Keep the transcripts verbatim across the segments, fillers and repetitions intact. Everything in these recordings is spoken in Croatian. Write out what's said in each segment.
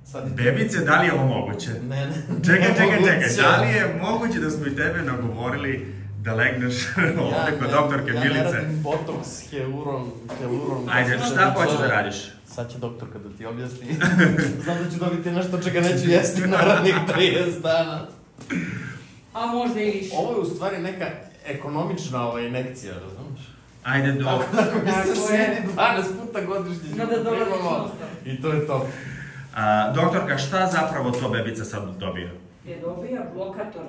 Bebice, da li je ovo moguće? Ne, ne. Čekaj, čekaj, čekaj, da li je moguće da smo i tebe nagovorili da legneš ovdje kod doktorke Milice? Ja ne radim botoks, heuron, heuron... Ajde, šta hoćeš da radiš? Sad će doktorka da ti objasni. Znam da ću dobiti nešto čega neću jesti narednih trideset dana. A možda i više. Ovo je u stvari neka ekonomična ova injekcija, razumiješ? Ajde, do... Ako bi se sjedi dvanaest puta godišnje, No da dolaziš i to je to. A, doktorka, šta zapravo to bebica sad dobija? Je dobija blokator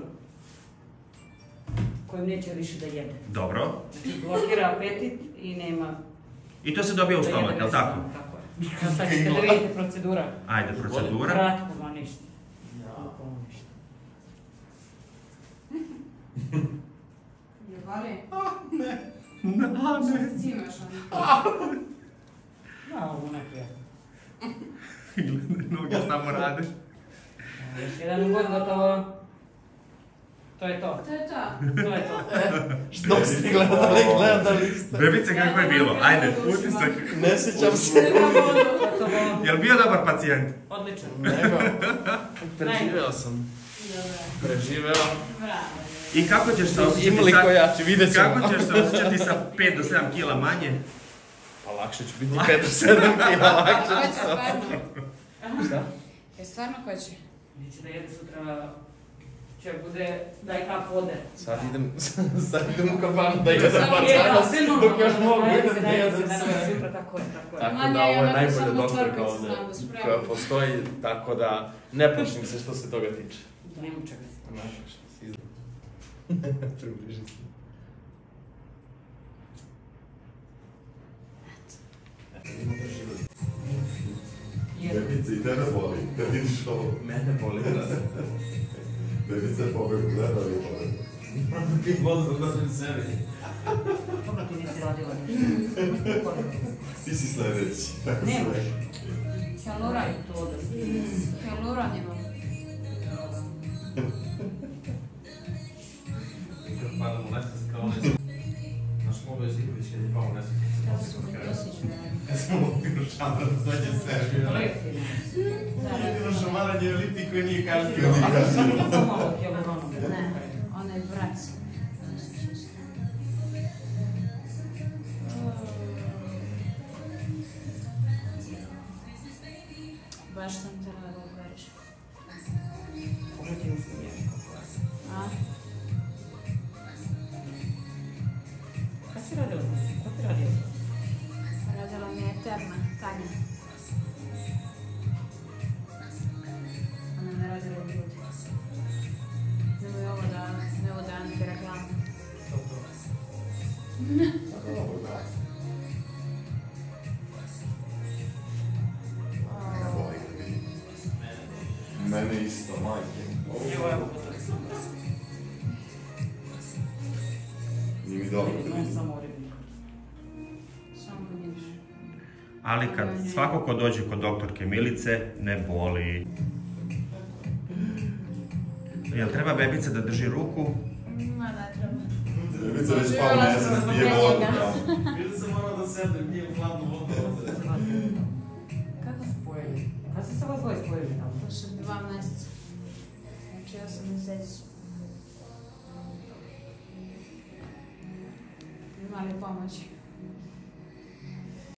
kojim neće više da jede. Dobro. Znači blokira apetit i nema... I to se dobija u stomak, je li tako? Tako je. Sad ćete da vidite procedura. Ajde, procedura. Kratko, ma ništa. Bukvalno ništa. Je vali? Ne. Na, ne. Što se cimaš ono? Ma, ovo neprijatno. Noge samo rade. Još jedan god gotovo. To je to. To je to. To je to. Što ste gledali, gledali ste? Bebice, kako je bilo? Ajde, utisak. Ne sjećam se. Gotovo. Jel bio dobar pacijent? Odličan. Nego, preživeo sam. Preživeo. Bravo. I kako ćeš se osjećati Imali ko jači, vidjet ćemo. Kako ćeš se osjećati sa pet do sedam kila manje? Pa lakše ću biti pet do sedam kila, lakše Ko ću će se stvarno? osjećati. Šta? Je stvarno ko će? Neće da jede sutra. Će bude daj kap vode. Sad idem, sad idem u kafanu da jedem Samo par je, danas, sve normalno. dok još mogu Daje se, idem da daje jedem se, daje se sve. sutra, tako je, tako je. Tako Ma da ne, ovo je ja najbolja samo doktorka čorbicu ovdje znam da spremam. koja postoji, tako da ne plašim se što se toga tiče. Nema čega se. Onako što si izgleda. Približi se. Bebice, i tebe boli, kad vidiš ovo. Mene boli, brate. Bebice pobegu, gledali pobegu. Moram pit vodu da dođem sebi. Dobro ti nisi radila ništa. Ti si sljedeći. tako se Nemaš. rekao. Hialuran. To da si. Hialuran imam. Kad padam u nesvest kao ne. Naš mogo je Žiković kad je pao u nesvest. Kada su mi dosjeću. Kad sam upio šamar, dođe sebi. Leftine. Jedino šamaranje je lipi koji nije kažnio. Samo malo hialuronom. Ne, onaj vrat. Baš sam trebala da uberiš. Može ti usmiješ kako je. A? Kad si radila? Ko ti radila? Radila mi je Eterna, Tanja. Ona me radila u ljudi. Nemoj ovo da, ne ovo da neke reklame. Ne boli kad vidim. Mene isto, majke. Evo, evo. Nije mi dobro kad Ne vidim. samo ribnik. Samo vidiš. Ali kad svako ko dođe kod doktorke Milice, ne boli. Jel treba bebica da drži ruku? Ma, ne treba. Bebice već pao nesvest, pije vodu tamo. Vidim sam morao da sedem, nije u hladnu vodu. Kako su spojili? Kada su se vas dvoje spojili tamo? To su dva mjeseca. Znači osam mjeseci. Imali pomoći.